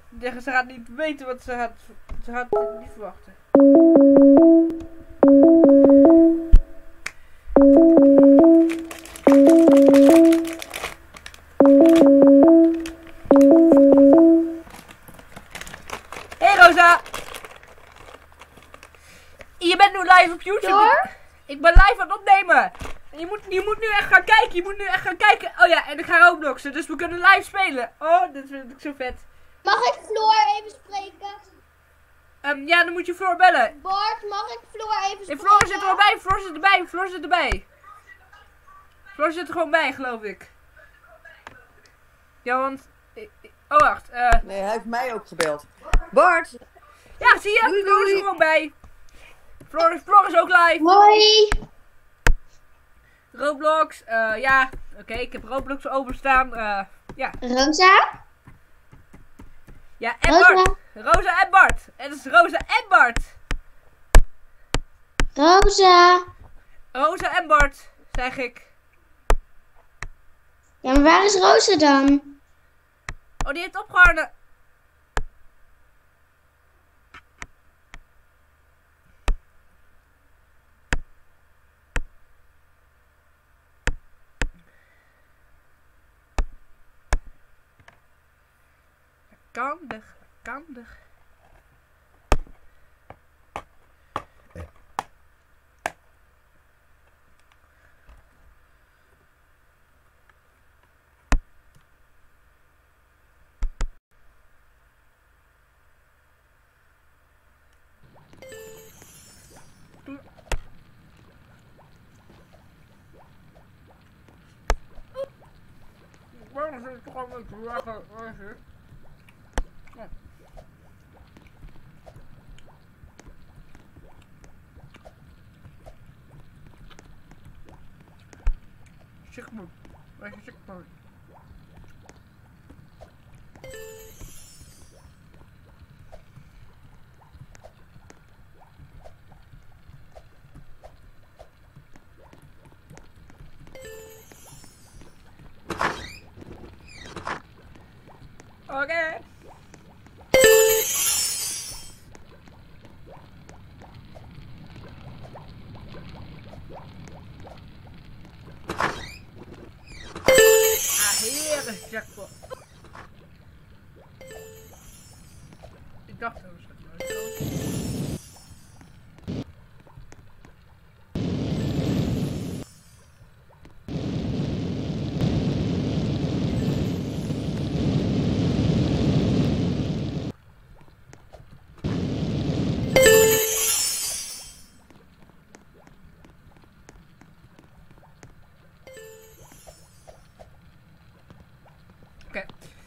Ze gaat niet weten wat ze gaat. Ze gaat het niet verwachten. Hey Rosa! Je bent nu live op YouTube. Door? Ik ben live aan het opnemen. Je moet nu echt gaan kijken. Oh ja, en ik ga Robloxen, dus we kunnen live spelen. Oh, dat vind ik zo vet. Mag ik Floor even spreken? Ja, dan moet je Floor bellen. Bart, mag ik Floor even spreken? Floor zit er erbij, Floor zit er gewoon bij, geloof ik. Ja, want... Oh, wacht. Nee, hij heeft mij ook gebeld. Bart! Ja, zie je? Doei, Floor is doei. er gewoon bij. Floor is ook live. Hoi! Roblox, ja. Oké, ik heb Roblox openstaan. Ja. Rosa? Ja, en Rosa? Bart. Rosa en Bart. Het is Rosa en Bart. Rosa? Rosa en Bart, zeg ik. Ja, maar waar is Rosa dan? Oh, die heeft opgehangen. Kandig. Waarom zit ik toch al met wagen? Checkpoint. Waar is je checkpoint? Oké. Heerlijk jackpot. Ik dacht dat we het nooit. Oké.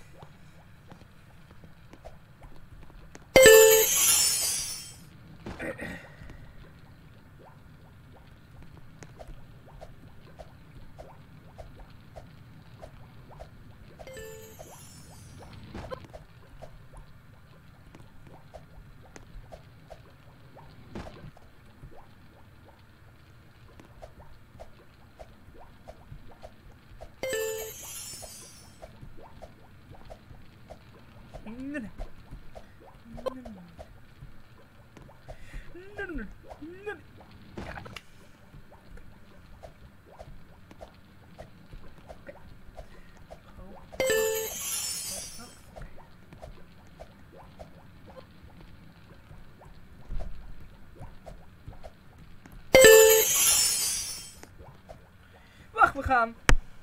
Wacht, we gaan.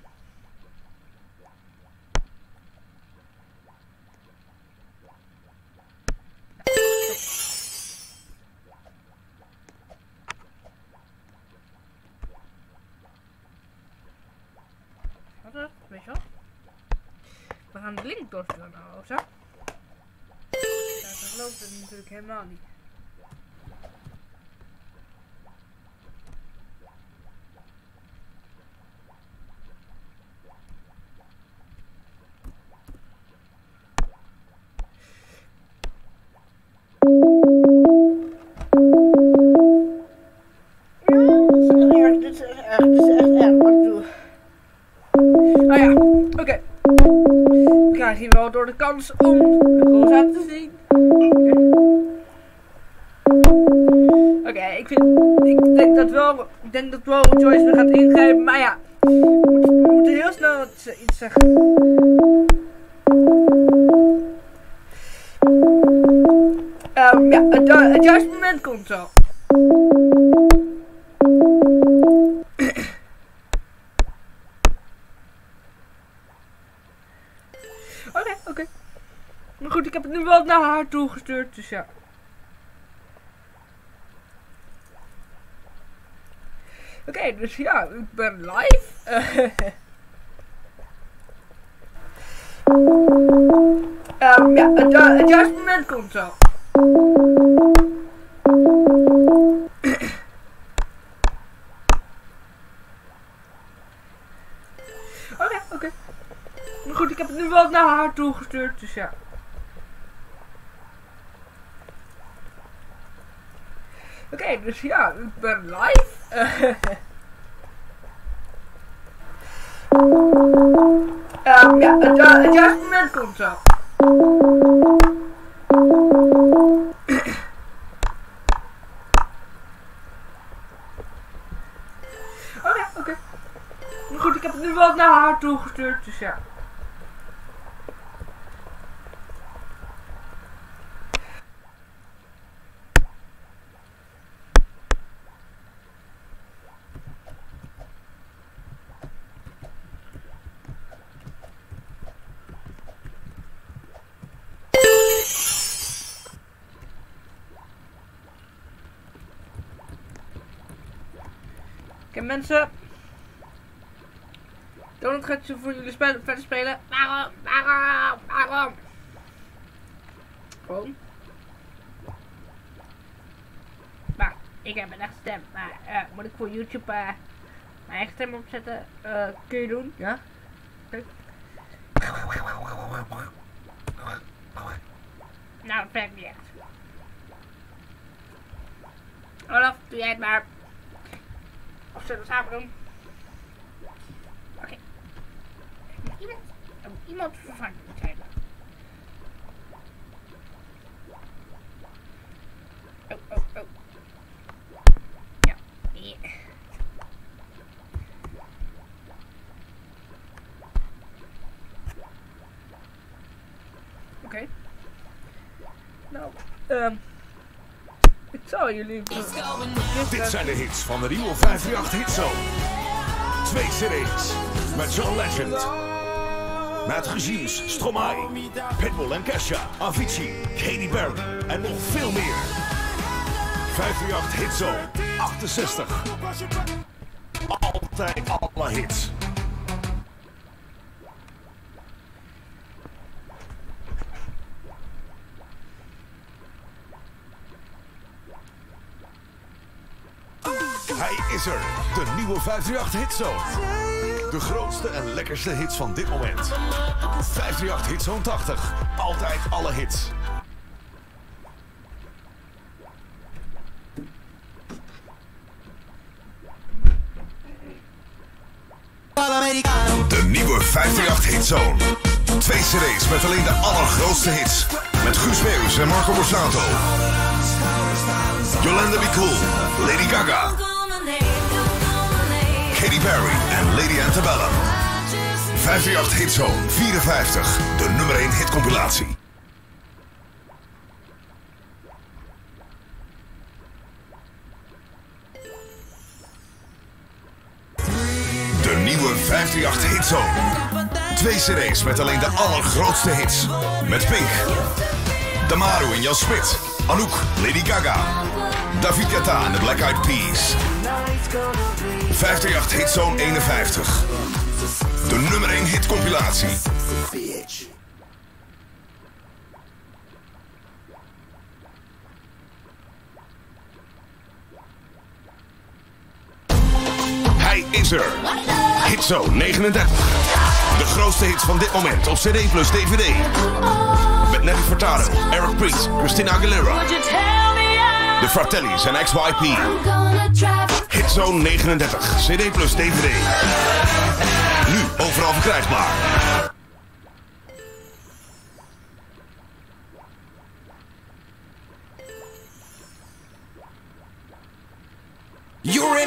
Wat is het? Weet je wel? We gaan de link doorsturen naar Rosa. Ja, dat gelooft het natuurlijk helemaal niet. Dit is echt erg wat ik doe. Oh ja, oké. We gaan misschien wel door de kans om Rosa te zien. Oké, ik denk dat wel Joyce me gaat ingrijpen, maar ja, we moeten heel snel iets zeggen. Ja, het juiste moment komt zo. Oké. Maar goed, ik heb het nu wel naar haar toegestuurd, dus ja. Oké, dus ja, ik ben live. Ja, het juiste moment komt zo. Oké. Maar goed, ik heb het nu wel naar haar toegestuurd, dus ja. Oké, dus ja, ik ben live. Ja, het juiste moment komt zo. Oké. Maar goed, ik heb het nu wel naar haar toegestuurd, dus ja. Oké, mensen. Donald gaat zo voor jullie verder spelen. Waarom? Gewoon. Maar, ik heb een echte stem. Maar, moet ik voor YouTube mijn eigen stem opzetten? Kun je doen? Ja? Oké. Nou, dat werkt niet echt. Olaf, doe jij het maar. Of zullen we samen doen? Oké. Iemand vervangen moet hebben. Oh. Ja. Oké. Nou, ik zal jullie... Dit zijn de hits van de nieuwe 538 Hitzone. 2 CD's met John Legend. Met regimes Stromae, Pitbull en Kesha, Avicii, Katy Perry en nog veel meer. 538 Hitzone 68. Altijd alle hits. Hij is er, de nieuwe 538 Hitzone. De grootste en lekkerste hits van dit moment. 538 Hitzone 80, altijd alle hits. De nieuwe 538 Hitzone. 2 CD's met alleen de allergrootste hits. Met Guus Meeuwis en Marco Borsato. Yolanda Be Cool, Lady Gaga, Katy Perry en Lady Antebellum. 538 Hitzone 54, de nummer 1 hitcompilatie. De nieuwe 538 Hitzone. 2 CD's met alleen de allergrootste hits. Met Pink, Damaru en Jan Smit, Anouk, Lady Gaga, David Guetta en de Black Eyed Peas. 538 Hitzone 51. De nummer 1 hitcompilatie. Hij is er. Hitzone 39. De grootste hits van dit moment op CD plus DVD. Met Nelly Furtado, Eric Priest, Christina Aguilera, de Fratellis en XYP. Hitzone 39, CD plus DVD. Nu overal verkrijgbaar.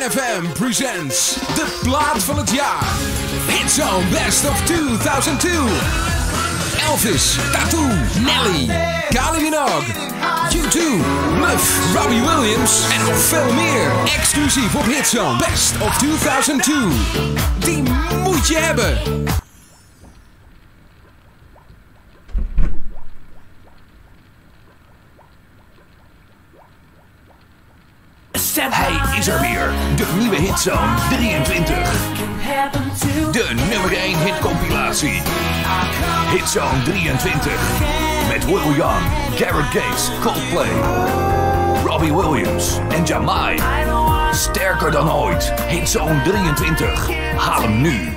NFM presents de plaat van het jaar. Hitzone Best of 2002. Elvis, Tattoo, Nelly, Kylie Minogue, U2, Bluff, Robbie Williams en nog veel meer. Exclusief op Hitzone Best of 2002. Die moet je hebben. Hij is er weer, de nieuwe Hitzone 23. De nummer 1 hitcompilatie. Hitzone 23. Met Will Young, Garrett Gates, Coldplay, Robbie Williams en Jamai. Sterker dan ooit. Hitzone 23. Haal hem nu.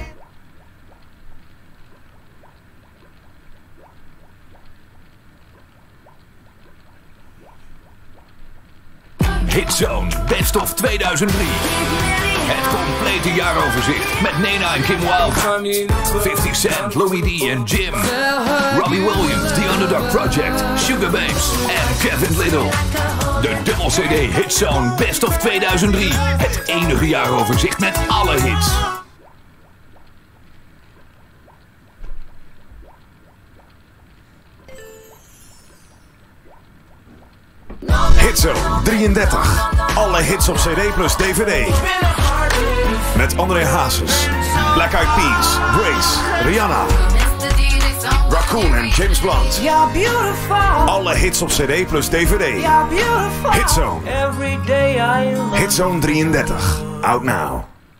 Hitzone Best of 2003. Het complete jaaroverzicht met Nena en Kim Wilde, 50 Cent, Louis D en Jim, Robbie Williams, The Underdog Project, Sugababes en Kevin Little. De dubbel CD Hitzone Best of 2003. Het enige jaaroverzicht met alle hits. Hitzone 33. Alle hits op CD plus DVD. Met André Hazes, Black Eyed Peas, Grace, Rihanna, Raccoon en James Blunt. Alle hits op CD plus DVD. Hitzone. Hitzone 33. Out now.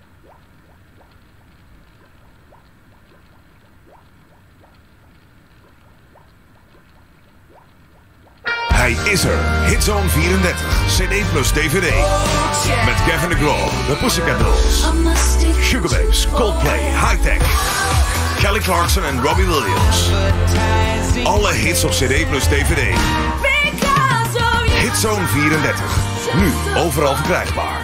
Hij is er. Hitzone 34. CD plus DVD. Met Gavin DeGraw, The Pussycat Dolls, Sugababes, Coldplay, High-Tech, Kelly Clarkson en Robbie Williams. Alle hits op CD plus DVD. Hitzone 34. Nu overal verkrijgbaar.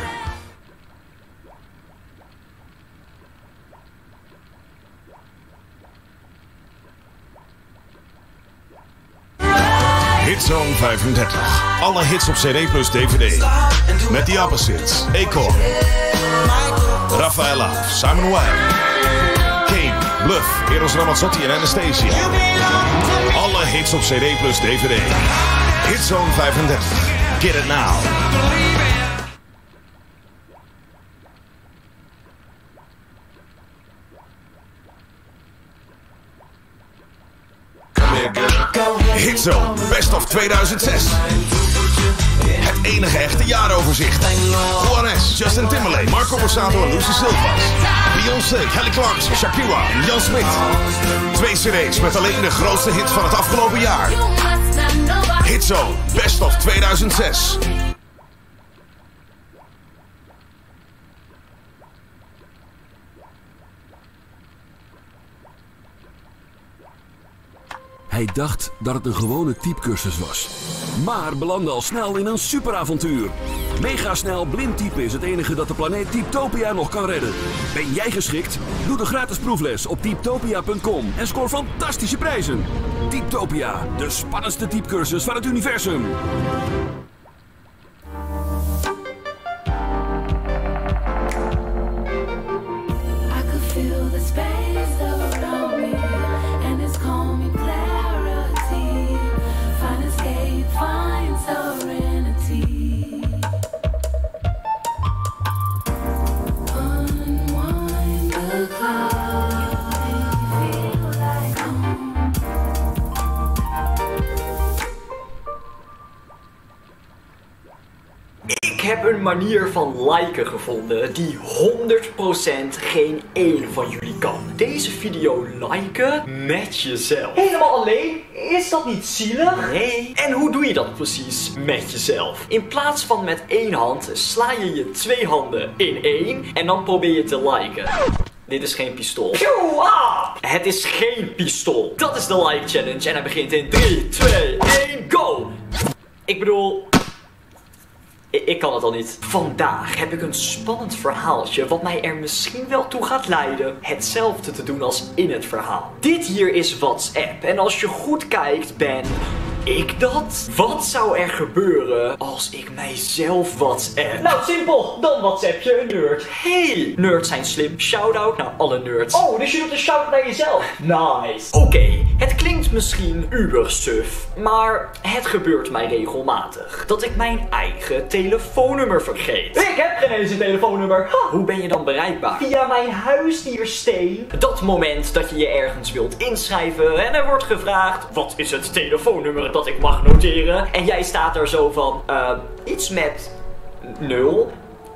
Hitzone 35. Alle hits op CD plus DVD. Met The Opposites, Akon, Rafaela, Simon Webb, Kane, Bluff, Eros Ramazzotti en Anastasia. Alle hits op CD plus DVD. Hitzone 35. Get it now. Hitzone Best of 2006. Het enige echte jaaroverzicht. Juanes, Justin Timberlake, Marco Borsato en Lucy Silvas. Beyoncé, Kelly Clarkson, Shakira en Jan Smit. 2 CD's met alleen de grootste hits van het afgelopen jaar. Hitzone Best of 2006. Hij dacht dat het een gewone typecursus was. Maar belandde al snel in een superavontuur. Megasnel blind typen is het enige dat de planeet Typtopia nog kan redden. Ben jij geschikt? Doe de gratis proefles op typtopia.com en scoor fantastische prijzen. Typtopia, de spannendste typecursus van het universum. Ik heb een manier van liken gevonden die 100% geen één van jullie kan. Deze video liken met jezelf. Helemaal alleen? Is dat niet zielig? Nee. En hoe doe je dat precies met jezelf? In plaats van met 1 hand sla je je 2 handen in 1 en dan probeer je te liken. Dit is geen pistool. Het is geen pistool. Dat is de like challenge en hij begint in 3, 2, 1, go! Ik bedoel... Ik kan het al niet. Vandaag heb ik een spannend verhaaltje wat mij er misschien wel toe gaat leiden hetzelfde te doen als in het verhaal. Dit hier is WhatsApp en als je goed kijkt ben ik dat? Wat zou er gebeuren als ik mijzelf WhatsApp? Nou, simpel. Dan WhatsApp je een nerd. Hey, nerds zijn slim. Shout-out naar alle nerds. Oh, dus je doet een shout-out naar jezelf. Nice. Oké, het klinkt misschien ubersuf, maar het gebeurt mij regelmatig dat ik mijn eigen telefoonnummer vergeet. Ik heb geen eens een telefoonnummer. Hoe ben je dan bereikbaar? Via mijn huisdiersteen. Dat moment dat je je ergens wilt inschrijven en er wordt gevraagd: wat is het telefoonnummer dat ik mag noteren? En jij staat er zo van, iets met 0,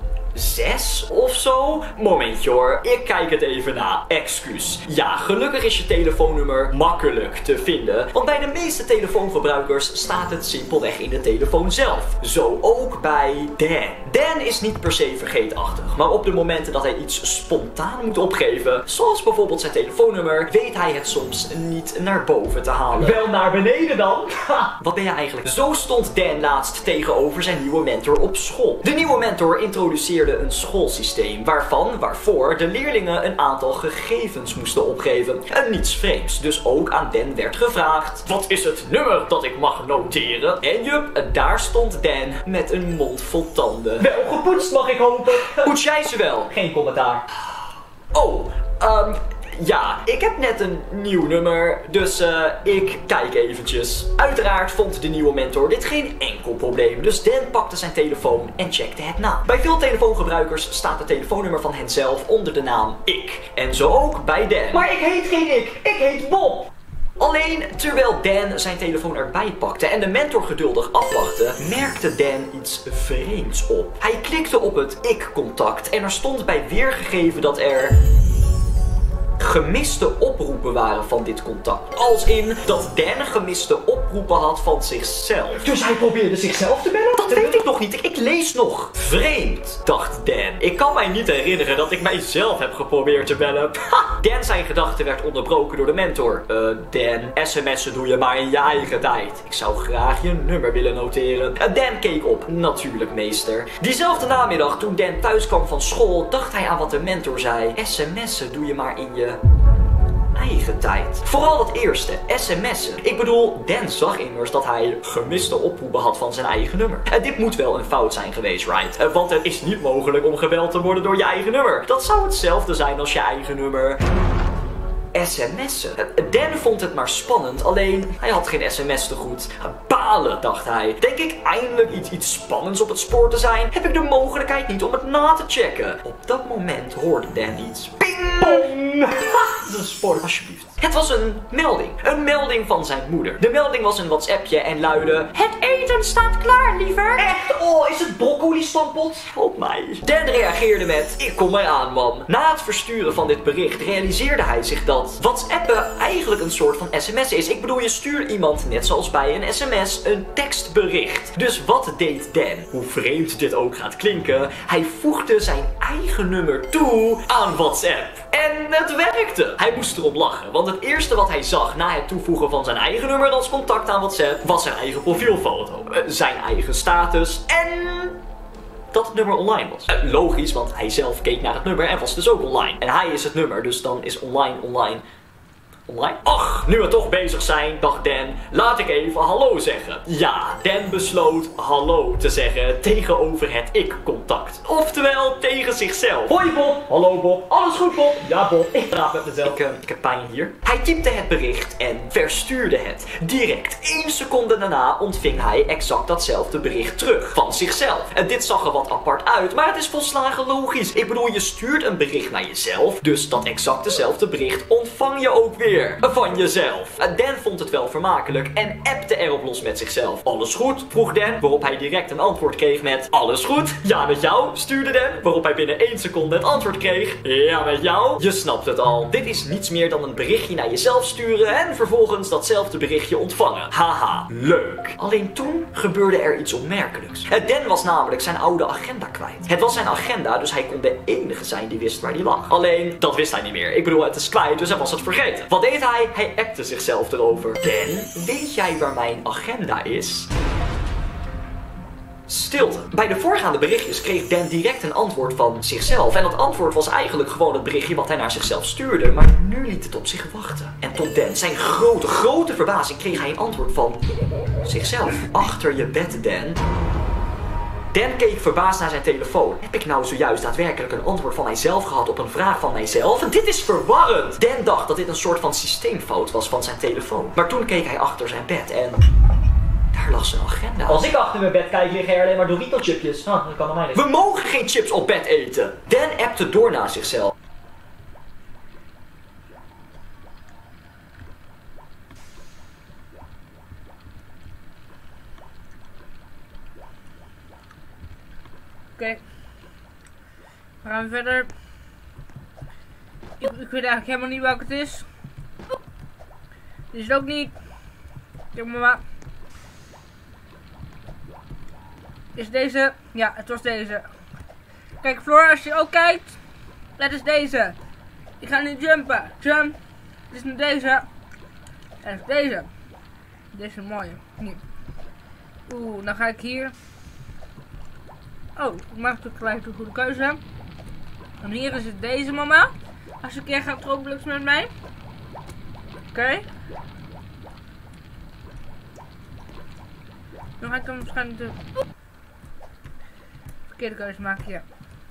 6 of zo? Momentje hoor, ik kijk het even na. Excuus. Ja, gelukkig is je telefoonnummer makkelijk te vinden, want bij de meeste telefoongebruikers staat het simpelweg in de telefoon zelf. Zo ook bij Dan. Dan is niet per se vergeetachtig, maar op de momenten dat hij iets spontaan moet opgeven, zoals bijvoorbeeld zijn telefoonnummer, weet hij het soms niet naar boven te halen. Wel naar beneden dan? Wat ben je eigenlijk? Zo stond Dan laatst tegenover zijn nieuwe mentor op school. De nieuwe mentor introduceerde een schoolsysteem waarvoor de leerlingen een aantal gegevens moesten opgeven. En niets vreemds, dus ook aan Dan werd gevraagd: wat is het nummer dat ik mag noteren? En jup, daar stond Dan met een mond vol tanden. Wel gepoetst, mag ik hopen. Poets jij ze wel? Geen commentaar. Oh, ja, ik heb net een nieuw nummer, dus ik kijk eventjes. Uiteraard vond de nieuwe mentor dit geen enkel probleem, dus Dan pakte zijn telefoon en checkte het na. Bij veel telefoongebruikers staat het telefoonnummer van henzelf onder de naam ik. En zo ook bij Dan. Maar ik heet geen ik heet Bob. Alleen, terwijl Dan zijn telefoon erbij pakte en de mentor geduldig afwachtte, merkte Dan iets vreemds op. Hij klikte op het ik-contact en er stond bij weergegeven dat er gemiste oproepen waren van dit contact. Als in dat Dan gemiste oproepen had van zichzelf. Dus hij probeerde zichzelf te bellen? Dat weet ik nog niet. Ik lees nog. Vreemd, dacht Dan. Ik kan mij niet herinneren dat ik mijzelf heb geprobeerd te bellen. Dan zijn gedachte werd onderbroken door de mentor. Dan, sms'en doe je maar in je eigen tijd. Ik zou graag je nummer willen noteren. Dan keek op. Natuurlijk, meester. Diezelfde namiddag, toen Dan thuis kwam van school, dacht hij aan wat de mentor zei. Sms'en doe je maar in je eigen tijd. Vooral dat eerste, sms'en. Ik bedoel, Dan zag immers dat hij gemiste oproepen had van zijn eigen nummer. Dit moet wel een fout zijn geweest, right? Want het is niet mogelijk om gebeld te worden door je eigen nummer. Dat zou hetzelfde zijn als je eigen nummer sms'en. Dan vond het maar spannend, alleen hij had geen sms te goed. Balen, dacht hij. Denk ik eindelijk iets spannends op het spoor te zijn, heb ik de mogelijkheid niet om het na te checken. Op dat moment hoorde Dan iets. Ping! Bong! Dat is een spoor, alsjeblieft. Het was een melding. Een melding van zijn moeder. De melding was een WhatsAppje en luidde: het eten staat klaar, liever. Echt? Oh, is het broccoli-stampot? Op mij. Dan reageerde met: ik kom eraan, man. Na het versturen van dit bericht realiseerde hij zich dat WhatsAppen eigenlijk een soort van sms is. Ik bedoel, je stuurt iemand, net zoals bij een sms, een tekstbericht. Dus wat deed Dan? Hoe vreemd dit ook gaat klinken, hij voegde zijn eigen nummer toe aan WhatsApp. En het werkte. Hij moest erom lachen, want het eerste wat hij zag na het toevoegen van zijn eigen nummer als contact aan WhatsApp was zijn eigen profielfoto, zijn eigen status en dat het nummer online was. Logisch, want hij zelf keek naar het nummer en was dus ook online. En hij is het nummer, dus dan is online. Ach, nu we toch bezig zijn, dacht Dan, laat ik even hallo zeggen. Ja, Dan besloot hallo te zeggen tegenover het ik-contact. Oftewel tegen zichzelf. Hoi Bob. Hallo Bob. Alles goed Bob? Ja Bob. Ik praat met mezelf. Ik heb pijn hier. Hij typte het bericht en verstuurde het. Direct 1 seconde daarna ontving hij exact datzelfde bericht terug. Van zichzelf. En dit zag er wat apart uit, maar het is volslagen logisch. Ik bedoel, je stuurt een bericht naar jezelf, dus dat exact dezelfde bericht ontvang je ook weer van jezelf. Dan vond het wel vermakelijk en appte erop los met zichzelf. Alles goed? Vroeg Dan, waarop hij direct een antwoord kreeg met alles goed? Ja, met jou? Stuurde Dan, waarop hij binnen 1 seconde het antwoord kreeg. Ja, met jou? Je snapt het al. Dit is niets meer dan een berichtje naar jezelf sturen en vervolgens datzelfde berichtje ontvangen. Haha, leuk. Alleen toen gebeurde er iets opmerkelijks. Dan was namelijk zijn oude agenda kwijt. Het was zijn agenda, dus hij kon de enige zijn die wist waar die lag. Alleen, dat wist hij niet meer. Ik bedoel, het is kwijt, dus hij was het vergeten. Wat deed hij? Hij appte zichzelf erover. Dan, weet jij waar mijn agenda is? Stilte. Bij de voorgaande berichtjes kreeg Dan direct een antwoord van zichzelf. En dat antwoord was eigenlijk gewoon het berichtje wat hij naar zichzelf stuurde. Maar nu liet het op zich wachten. En tot Dan zijn grote verbazing kreeg hij een antwoord van zichzelf. Achter je bed, Dan. Dan keek verbaasd naar zijn telefoon. Heb ik nou zojuist daadwerkelijk een antwoord van mijzelf gehad op een vraag van mijzelf? En dit is verwarrend! Dan dacht dat dit een soort van systeemfout was van zijn telefoon. Maar toen keek hij achter zijn bed en daar lag zijn agenda. Als ik achter mijn bed kijk, liggen er alleen maar Dorito-chipjes. Dat kan aan mij niet. We mogen geen chips op bed eten! Dan appte door naar zichzelf. Oké. We gaan verder. Ik weet eigenlijk helemaal niet welke het is. Dit is het ook niet. Kijk mama. Is deze? Ja, het was deze. Kijk Floor, als je ook kijkt. Het is deze. Ik ga nu jumpen. Jump. Het is nu deze. En het is deze. Deze is een mooie. Nee. Oeh, dan ga ik hier. Oh, ik maak natuurlijk gelijk de goede keuze. En hier is het deze mama. Als je een keer gaat Roblox met mij. Oké. Dan ga ik dan waarschijnlijk de verkeerde keuze maken, ja.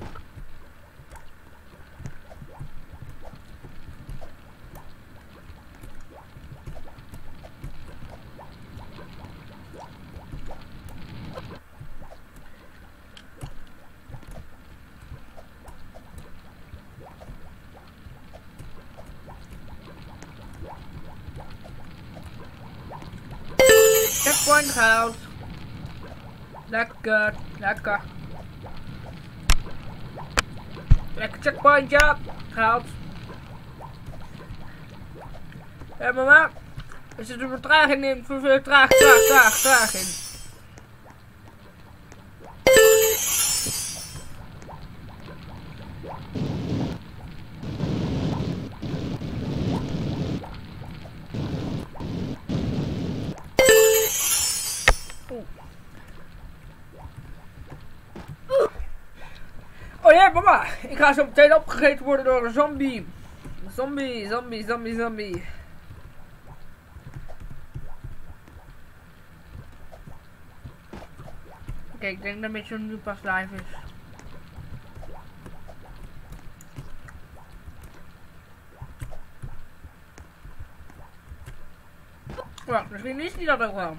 Checkpoint gehaald. Lekker, lekker. Lekker checkpointje gehaald. Ja mama, er zit een vertraging in, traag in. Oh ja, mama, ik ga zo meteen opgegeten worden door een zombie. Zombie. Oké, ik denk dat Mission nu pas live is. Ja, misschien is die dat ook wel.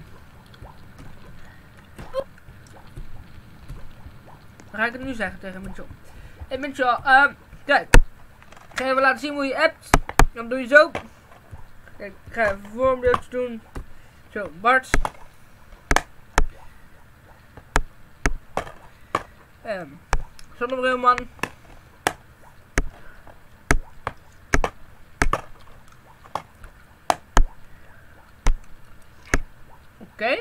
Dan ga ik het nu zeggen tegen Mitchell. Hey Mitchell, kijk. Ik ga even laten zien hoe je appt. Dan doe je zo. Kijk, ik ga even vormbeeldjes doen. Zo, Bart. Zonnebrilman. Oké.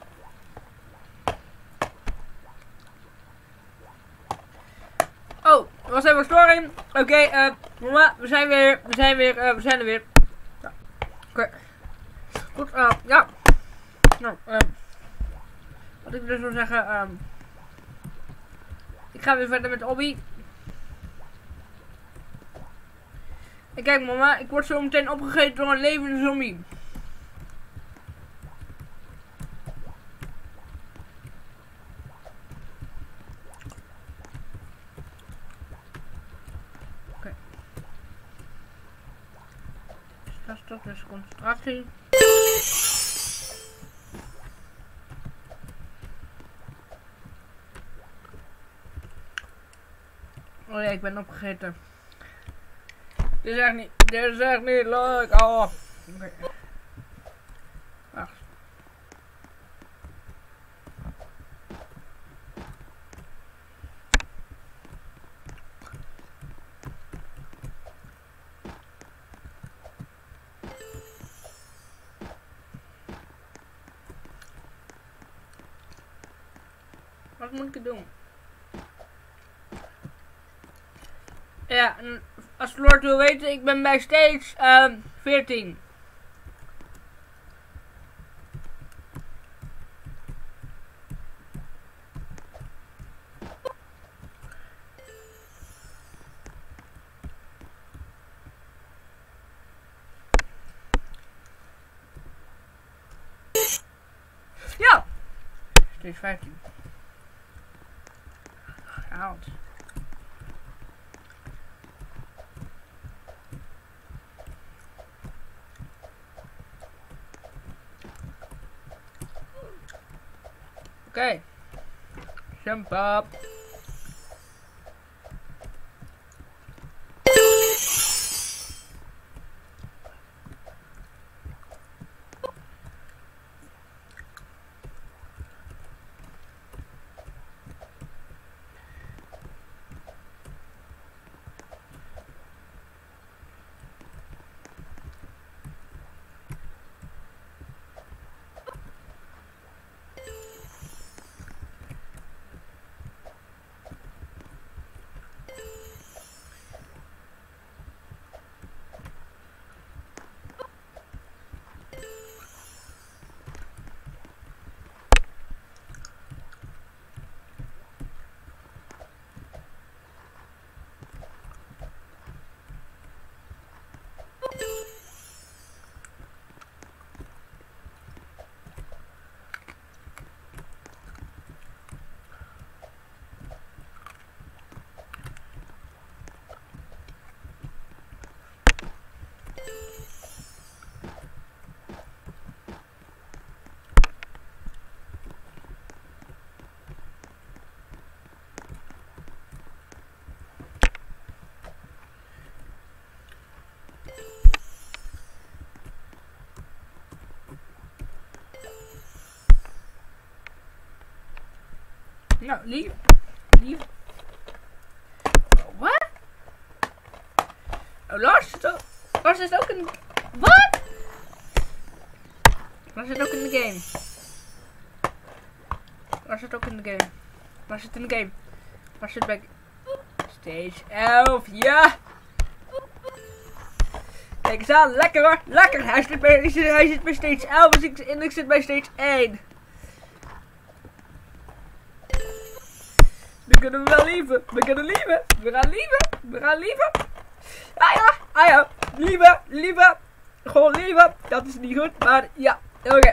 Oh, er was even een storing. Oké, mama, we zijn er weer. Ja. Oké. Goed, ja. Nou, wat ik dus wil zeggen, ik ga weer verder met Obby. En kijk mama, ik word zo meteen opgegeten door een levende zombie. Oké. Dat is concentratie. Oh ja, ik ben opgegeten. Dit is echt niet leuk. Oh. Oké. Wacht. Wat moet ik doen? Ja, als Floor wil weten, ik ben bij stage 14. Stage 15. Gehaald. Oké. Jump up. Nou, lief. Wat? Oh, Lars is ook in... Wat? Lars zit ook in de game. Lars zit ook in de game. Lars zit in de game. Lars zit bij... Stage 11, ja! Kijk eens aan, lekker hoor, lekker! Hij zit bij stage 11 en ik zit bij stage 1. We kunnen wel lieven, we gaan lieven. Ah ja, lieven. Gewoon lieven, dat is niet goed, maar ja, oké.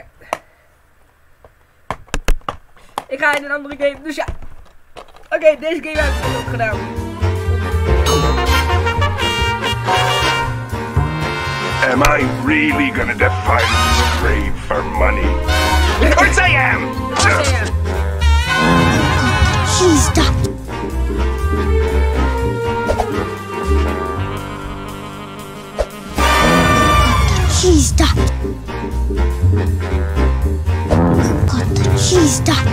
Ik ga in een andere game, dus ja. Oké, deze game heb ik ook gedaan. Am I really gonna define this grave for money? Of course I am! She's done. She's done. Got the cheese done.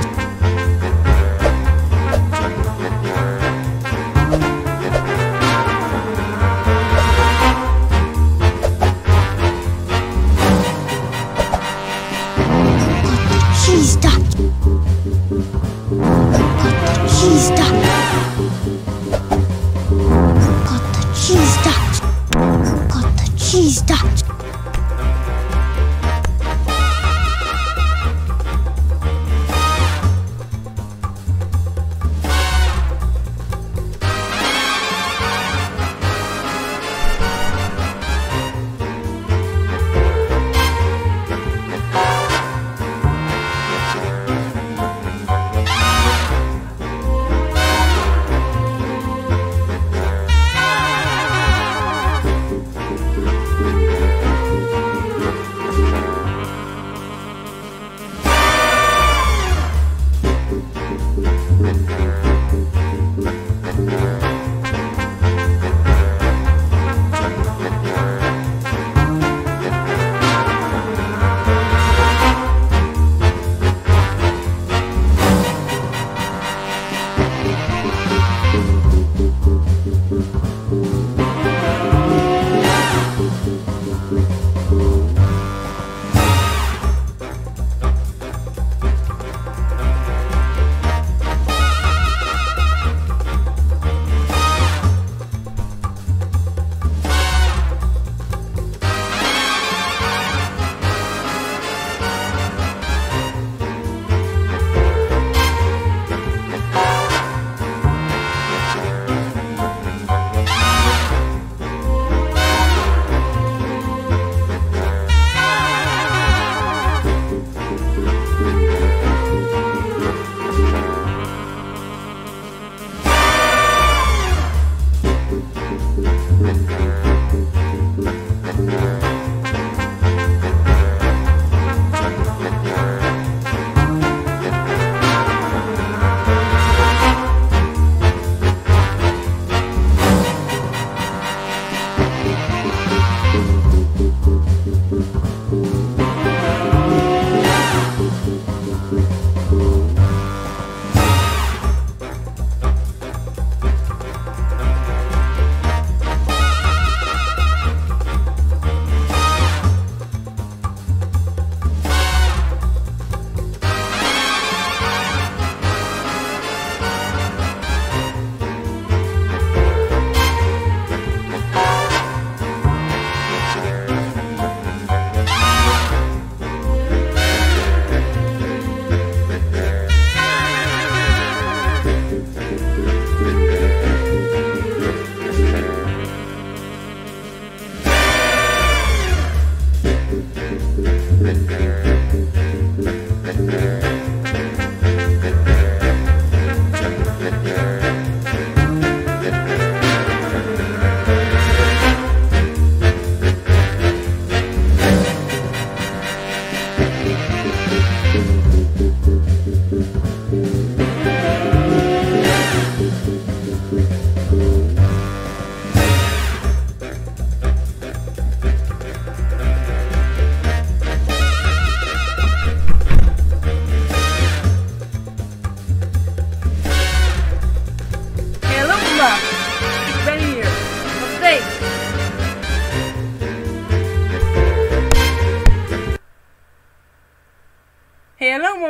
She's done. She's done. Got the cheese done. Got the cheese done.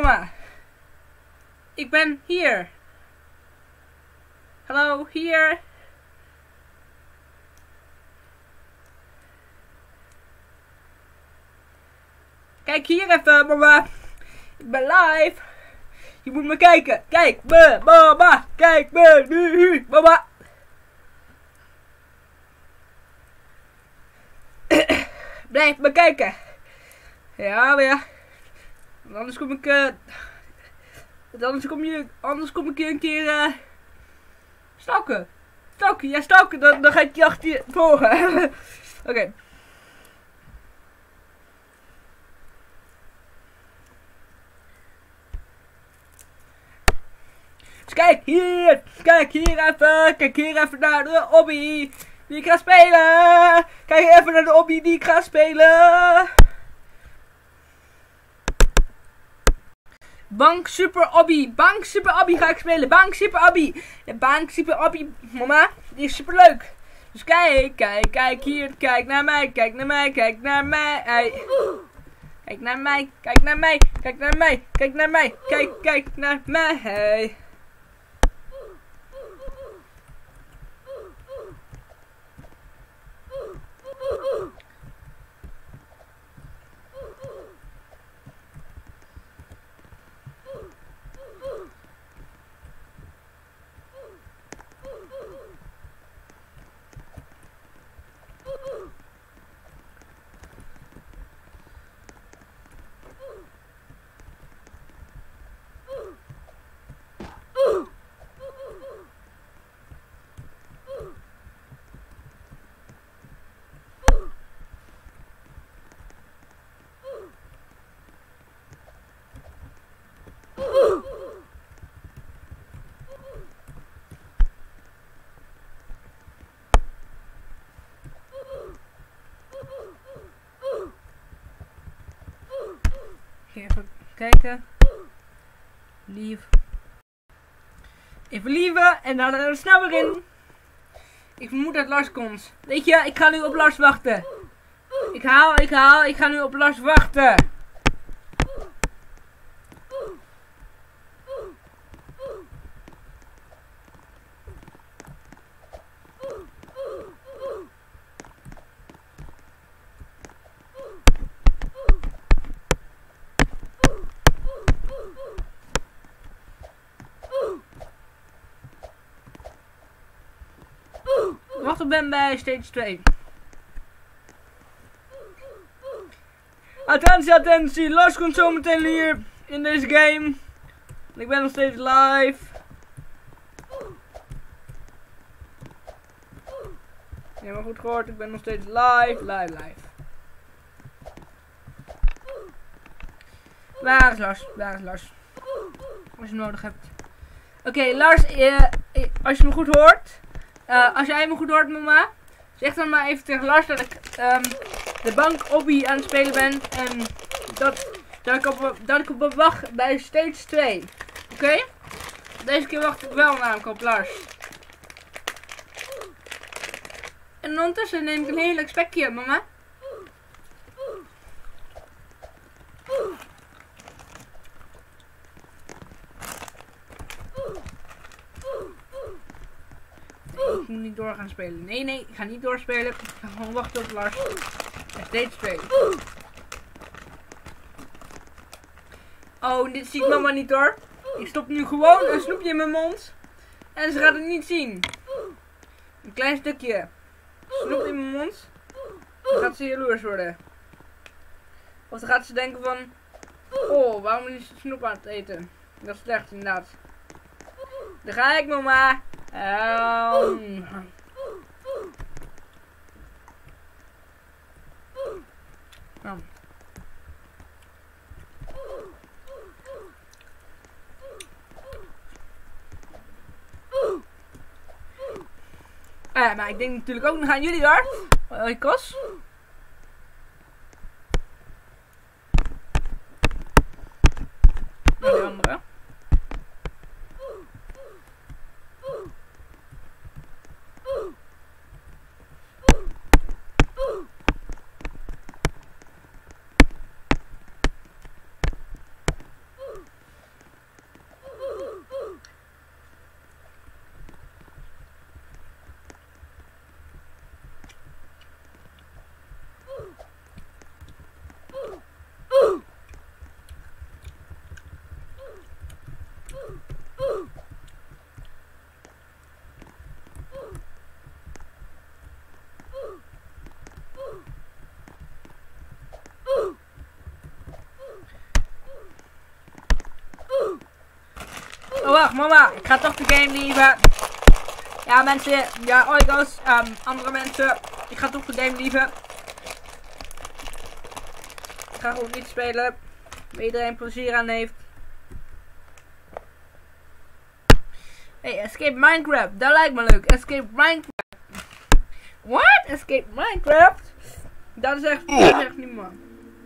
mama. Ik ben hier. Hallo, hier. Kijk hier even, mama. Ik ben live. Je moet me kijken. Kijk me, mama. Kijk me nu, mama. Blijf me kijken. Ja, maar ja. Anders kom ik... Anders kom ik je een keer... stalken. Stalken, ja stalken. Dan ga ik je achter je volgen. Oké. Dus kijk hier even. Kijk hier even naar de obby die ik ga spelen. Kijk even naar de obby die ik ga spelen. Bank Super Obby ga ik spelen. Bank Super Obby. De Bank Super Obby, mama, die is super leuk. Dus kijk hier, kijk naar mij. Kijk naar mij. Kijk naar mij. Kijk naar mij. Kijk naar mij. Kijk naar mij. Kijk naar mij. Even kijken. Lief. Even lieven en dan er snel weer in. Ik vermoed dat Lars komt. Weet je, ik ga nu op Lars wachten. Ik ga nu op Lars wachten. Wacht, ik ben bij stage 2. Attentie, Lars komt zo meteen hier in deze game. Ik ben nog steeds live. Je hebt me goed gehoord, ik ben nog steeds live. Waar is Lars? Als je hem nodig hebt. Oké, Lars, als je me goed hoort. Als jij me goed hoort, mama. Zeg dan maar even tegen Lars dat ik de bank obby aan het spelen ben. En dat ik op wacht bij stage 2. Oké? Deze keer wacht ik wel namelijk op Lars. En ondertussen neem ik een heerlijk spekje, mama. Ik moet niet door gaan spelen. Nee, ik ga niet doorspelen. Ik ga gewoon wachten op Lars. En steeds spelen. Oh, dit ziet mama niet hoor. Ik stop nu gewoon een snoepje in mijn mond. En ze gaat het niet zien. Een klein stukje snoep in mijn mond. Dan gaat ze jaloers worden. Of dan gaat ze denken van... Oh, waarom is ze snoep aan het eten? Dat is slecht inderdaad. Daar ga ik, mama. Maar ik denk natuurlijk ook nog aan jullie daar. Hoi, Kos. Naar die andere. Oh wacht, mama, ik ga toch de game lieven. Ja mensen, ja oikos, andere mensen, ik ga toch de game lieven. Ik ga gewoon niet spelen, waar iedereen plezier aan heeft. Hey, Escape Minecraft, dat lijkt me leuk. Escape Minecraft. What? Escape Minecraft? Dat is echt niet man.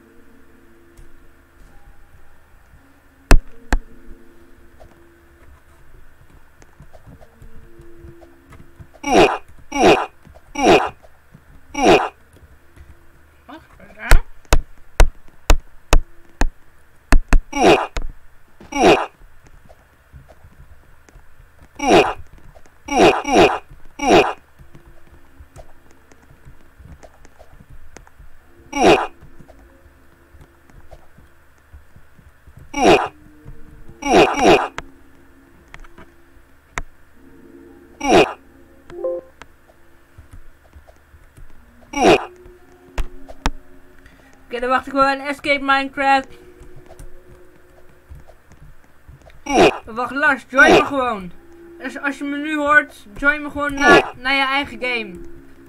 Oké, dan wacht ik wel een Escape Minecraft. Wacht Lars, join me gewoon. Dus als je me nu hoort, join me gewoon naar je eigen game.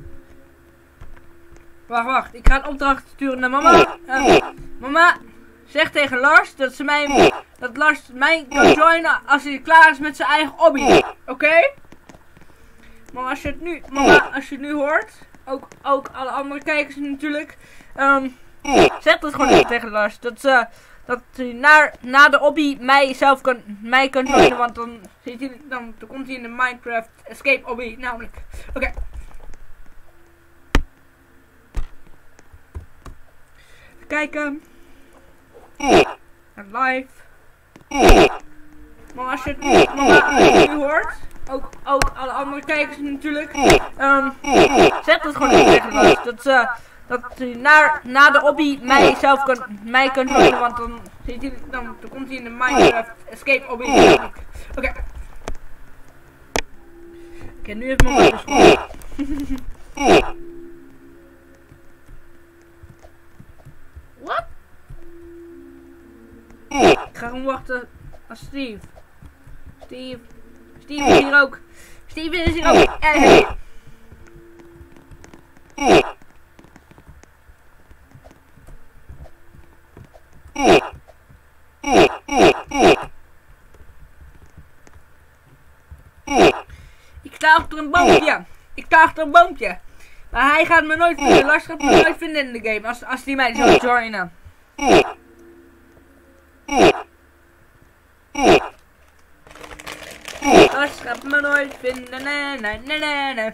Wacht, ik ga een opdracht sturen naar mama. Mama, zeg tegen Lars dat Lars mij kan joinen als hij klaar is met zijn eigen hobby. Oké? Maar als je het nu hoort, ook alle andere kijkers natuurlijk. Zeg dat gewoon even tegen Lars. Dat hij na de hobby mij kan joinen, want dan komt hij in de Minecraft Escape hobby namelijk. Oké. Even kijken. Live. Maar als je het nu hoort, ook alle andere kijkers natuurlijk. Zeg dat gewoon even tegen Lars. Dat hij na de hobby mij kan joinen, want dan komt hij in de Minecraft Escape hobby. Oké. Oké, nu heeft mama dus goed. Wat? Ik ga gewoon wachten als Steve. Steve is hier ook. Steve is hier ook. Ik sta achter een boompje. Maar hij gaat me nooit vinden. Lars gaat me nooit vinden in de game als hij mij zou joinen. Lars gaat me nooit vinden. Nee.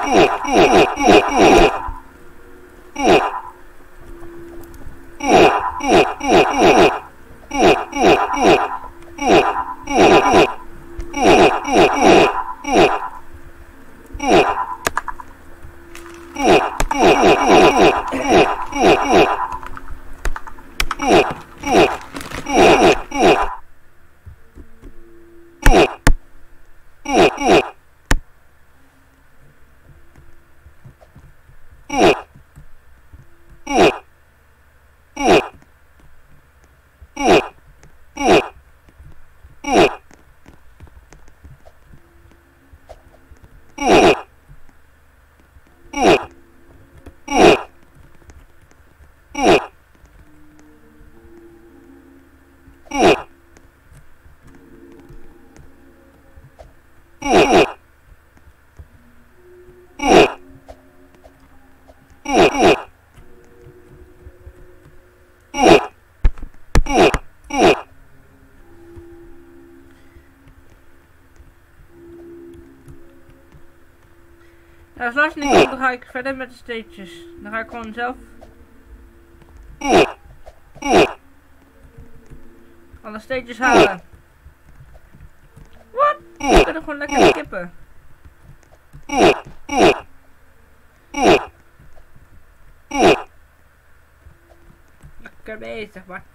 Als Lars niet komt, dan ga ik verder met de stages. Dan ga ik gewoon zelf alle stages halen. Wat? We kunnen gewoon lekker skippen. Lekker bezig, Bart.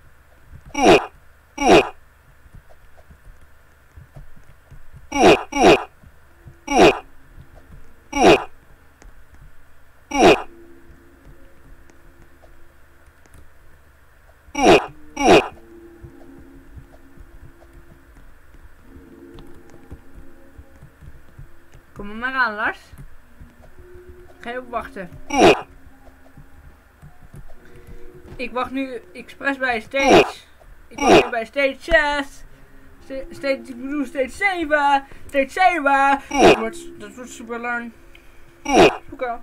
Kom er maar aan, Lars. Ga je ook wachten. Ik wacht nu expres bij stage. Ik wacht nu bij stage 6. Stage 7. Stage 7. Dat wordt super lang. Oké.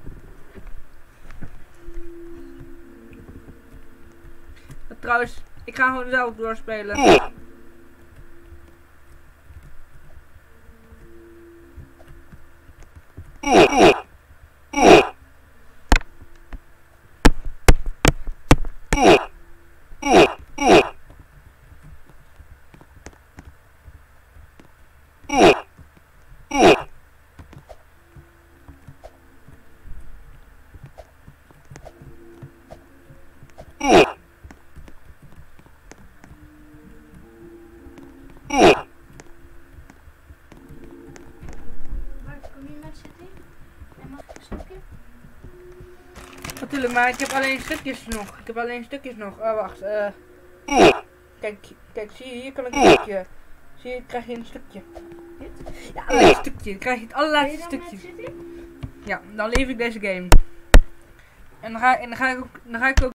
Trouwens, ik ga gewoon zelf doorspelen. Natuurlijk, maar ik heb alleen stukjes nog. Oh, wacht. Kijk, zie je, hier kan ik een stukje. Zie je, krijg je een stukje. Dit? Ja, alleen een stukje. Dan krijg je het allerlaatste stukje. Ja, dan leef ik deze game. En dan ga ik ook